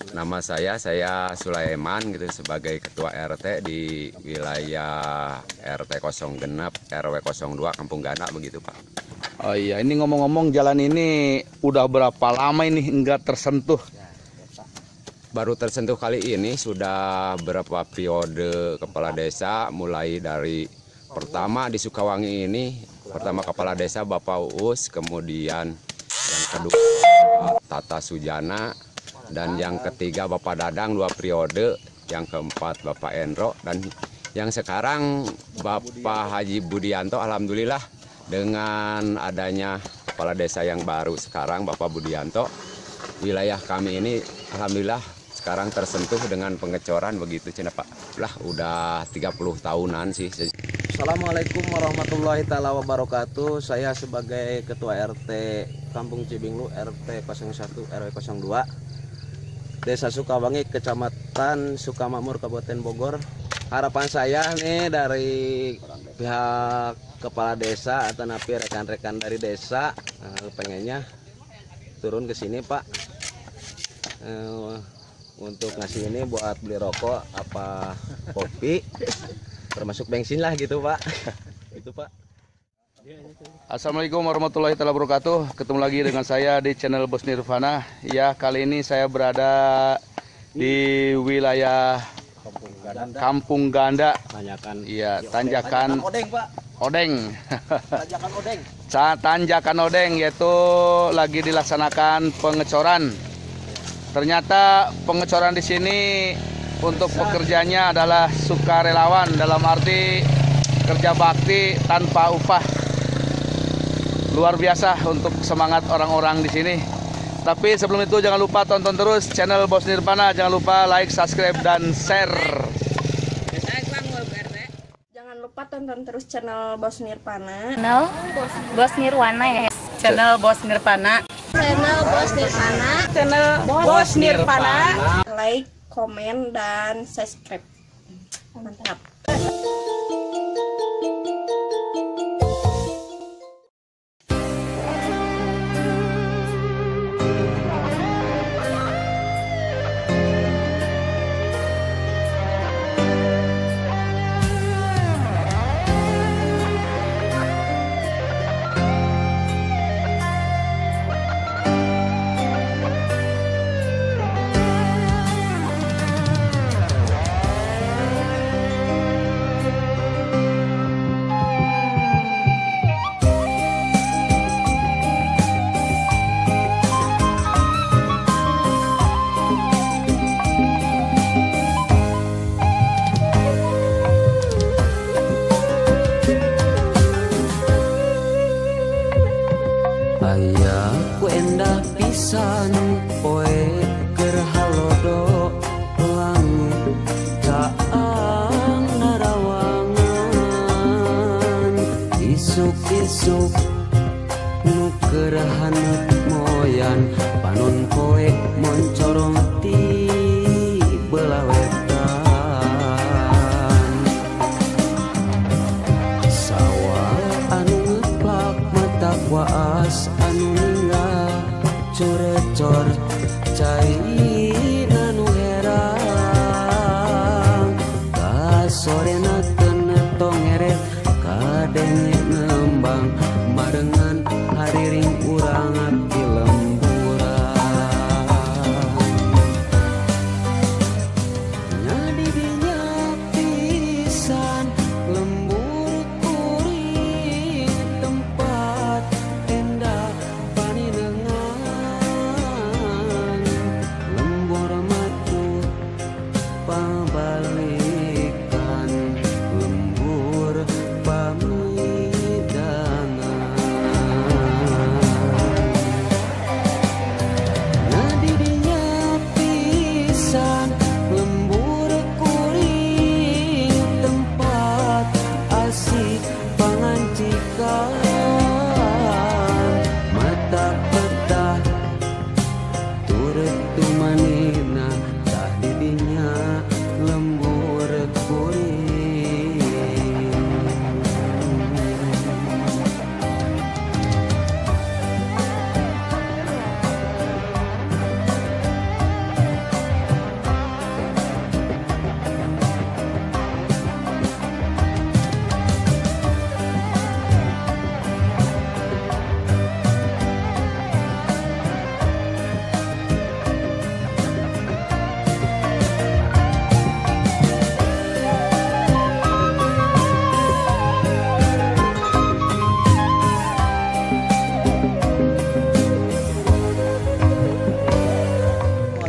Nama saya Sulaiman gitu sebagai ketua RT di wilayah RT 0 Genep RW 02 Kampung Ganda begitu Pak. Oh iya, ini ngomong-ngomong jalan ini udah berapa lama ini enggak tersentuh? Baru tersentuh kali ini, sudah berapa periode kepala desa, mulai dari pertama di Sukawangi ini, pertama kepala desa Bapak Uus, kemudian yang kedua Tata Sujana, dan yang ketiga Bapak Dadang 2 periode, yang keempat Bapak Endro, dan yang sekarang Bapak Haji Budianto. Alhamdulillah dengan adanya kepala desa yang baru sekarang Bapak Budianto, wilayah kami ini alhamdulillah sekarang tersentuh dengan pengecoran begitu cina Pak. Lah udah 30 tahunan sih. Assalamualaikum warahmatullahi taala wabarakatuh. Saya sebagai ketua RT Kampung Cibinglu RT 01 RW 02 Desa Sukawangi, Kecamatan Sukamakmur, Kabupaten Bogor. Harapan saya nih dari pihak kepala desa atau napi rekan-rekan dari desa, pengennya turun ke sini Pak, untuk ngasih ini buat beli rokok apa kopi, termasuk bensin lah gitu Pak. Itu Pak. Assalamualaikum warahmatullahi wabarakatuh. Ketemu lagi dengan saya di channel Bos Nirvana. Ya, kali ini saya berada di wilayah Kampung Ganda. Iya, Tanjakan Odeng. Tanjakan Odeng. Tanjakan Odeng, yaitu lagi dilaksanakan pengecoran. Ternyata pengecoran di sini untuk pekerjanya adalah sukarelawan, dalam arti kerja bakti tanpa upah. Luar biasa untuk semangat orang-orang di sini. Tapi sebelum itu jangan lupa tonton terus channel Bos Nirvana. Jangan lupa like, subscribe, dan share. Jangan lupa tonton terus channel Bos Nirvana. Channel Bos Nirvana ya. Channel Bos Nirvana. Channel Bos Nirvana. Channel Bos Nirvana. Like, komen, dan subscribe. Mantap.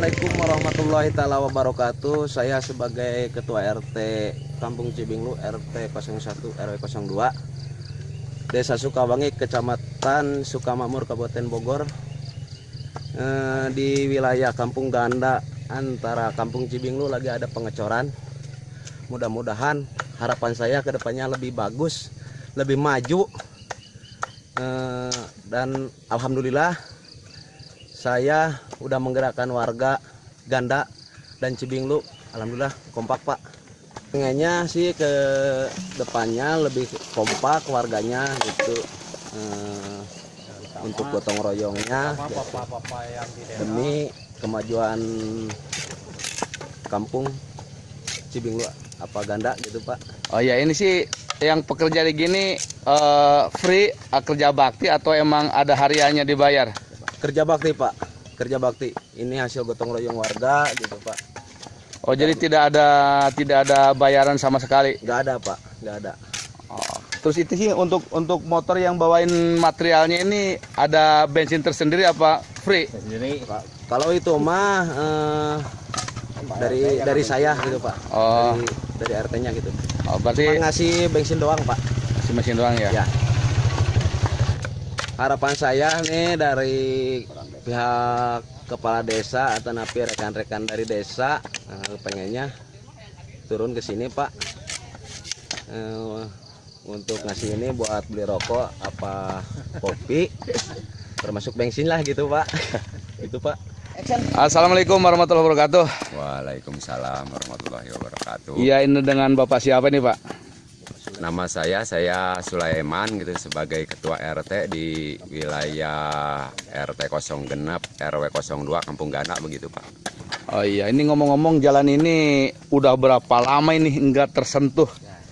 Assalamualaikum warahmatullahi taala wabarakatuh. Saya sebagai Ketua RT Kampung Cibinglu RT 01 RW 02 Desa Sukawangi, Kecamatan Sukamakmur, Kabupaten Bogor, di wilayah Kampung Ganda antara Kampung Cibinglu lagi ada pengecoran. Mudah-mudahan harapan saya ke depannya lebih bagus, lebih maju, dan alhamdulillah saya udah menggerakkan warga Ganda dan Cibinglu. Alhamdulillah kompak, Pak. Pengennya sih ke depannya lebih kompak warganya gitu, untuk gotong royongnya demi kemajuan kampung Cibinglu apa Ganda gitu, Pak. Oh ya, ini sih yang pekerja di gini free, kerja bakti atau emang ada hariannya dibayar? Kerja bakti, Pak. Kerja bakti. Ini hasil gotong royong warga gitu, Pak. Oh, jadi tidak ada bayaran sama sekali? Nggak ada, Pak. Nggak ada. Oh. Terus itu sih untuk motor yang bawain materialnya ini ada bensin tersendiri apa free? Sendiri. Pak, kalau itu mah dari saya gitu, Pak. Oh. Dari RT-nya gitu. Oh, berarti Cuma ngasih bensin doang, Pak. ngasih mesin doang ya? Ya. Harapan saya nih dari pihak kepala desa atau napi rekan-rekan dari desa, pengennya turun ke sini, Pak, untuk ngasih ini buat beli rokok apa kopi, termasuk bensin lah gitu, Pak. Itu, Pak. Assalamualaikum warahmatullahi wabarakatuh. Waalaikumsalam warahmatullahi wabarakatuh. Iya, ini dengan Bapak siapa nih, Pak? Nama saya Sulaiman gitu, sebagai Ketua RT di wilayah RT 0 Genep RW 02 Kampung Ganda begitu, Pak. Oh iya, ini ngomong-ngomong jalan ini udah berapa lama ini enggak tersentuh?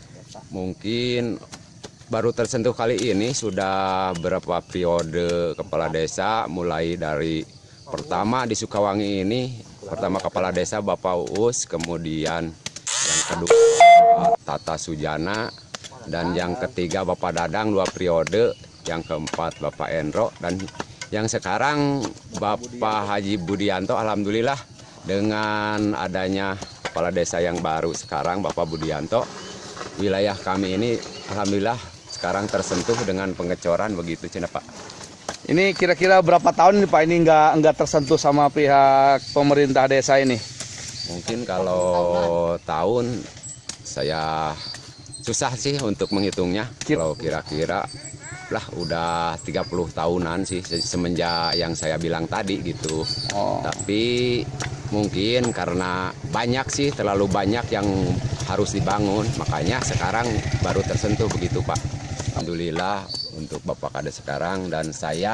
Mungkin baru tersentuh kali ini, sudah berapa periode kepala desa, mulai dari pertama di Sukawangi ini, pertama kepala desa Bapak Uus, kemudian yang kedua Tata Sujana, dan yang ketiga Bapak Dadang 2 periode, yang keempat Bapak Endro, dan yang sekarang Bapak Haji Budianto. Alhamdulillah dengan adanya kepala desa yang baru sekarang Bapak Budianto, wilayah kami ini alhamdulillah sekarang tersentuh dengan pengecoran begitu, Cina, Pak. Ini kira-kira berapa tahun nih, Pak, ini enggak tersentuh sama pihak pemerintah desa ini? Mungkin kalau tahun saya susah sih untuk menghitungnya. Kalau kira-kira lah udah 30 tahunan sih semenjak yang saya bilang tadi gitu. Oh. Tapi mungkin karena banyak sih, terlalu banyak yang harus dibangun, makanya sekarang baru tersentuh begitu, Pak. Alhamdulillah untuk Bapak Kades sekarang, dan saya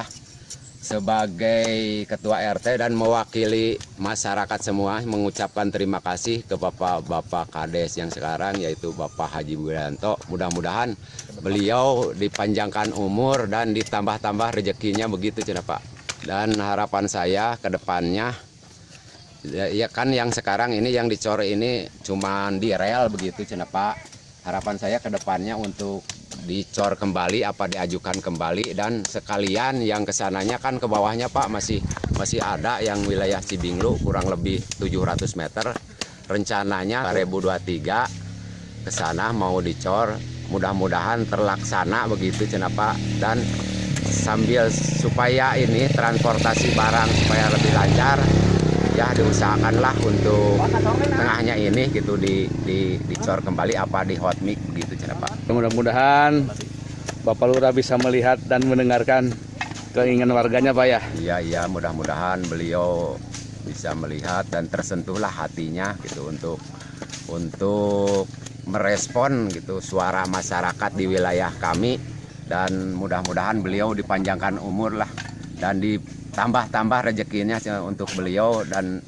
sebagai Ketua RT dan mewakili masyarakat semua mengucapkan terima kasih ke Bapak Kades yang sekarang, yaitu Bapak Haji Budianto. Mudah-mudahan beliau dipanjangkan umur dan ditambah-tambah rezekinya begitu, Cina, Pak. Dan harapan saya ke depannya, ya kan yang sekarang ini yang dicor ini cuman di rel begitu, Cina, Pak. Harapan saya ke depannya untuk dicor kembali apa diajukan kembali, dan sekalian yang kesananya kan ke bawahnya, Pak, masih ada yang wilayah Cibinglu kurang lebih 700 meter, rencananya 2023 ke sana mau dicor, mudah-mudahan terlaksana begitu, Cina, Pak. Dan sambil supaya ini transportasi barang supaya lebih lancar, ya diusahakanlah untuk tengahnya ini gitu dicor kembali apa di hot mix gitu, Cina, Pak. Mudah-mudahan Bapak Lurah bisa melihat dan mendengarkan keinginan warganya, Pak, ya. Iya, mudah-mudahan beliau bisa melihat dan tersentuhlah hatinya gitu untuk merespon gitu suara masyarakat di wilayah kami, dan mudah-mudahan beliau dipanjangkan umur lah dan ditambah-tambah rezekinya untuk beliau, dan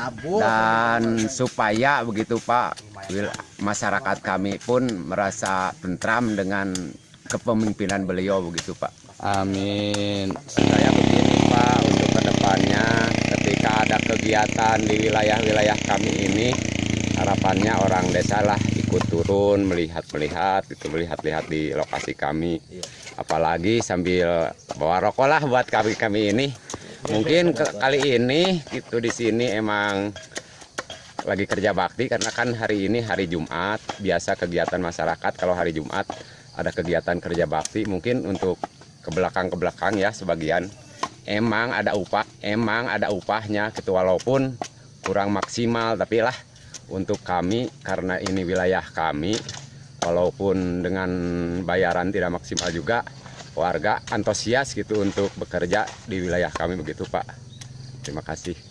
supaya begitu, Pak, masyarakat kami pun merasa tentram dengan kepemimpinan beliau begitu, Pak. Amin. Saya begini, Pak, untuk kedepannya ketika ada kegiatan di wilayah-wilayah kami ini, harapannya orang desa lah ikut turun melihat-lihat di lokasi kami. Apalagi sambil bawa rokok lah buat kami ini. Mungkin kali ini itu di sini emang lagi kerja bakti karena kan hari ini hari Jumat, biasa kegiatan masyarakat kalau hari Jumat ada kegiatan kerja bakti. Mungkin untuk ke belakang ya sebagian emang ada upahnya gitu, walaupun kurang maksimal, tapi lah untuk kami karena ini wilayah kami, walaupun dengan bayaran tidak maksimal juga warga antusias gitu untuk bekerja di wilayah kami begitu Pak. Terima kasih.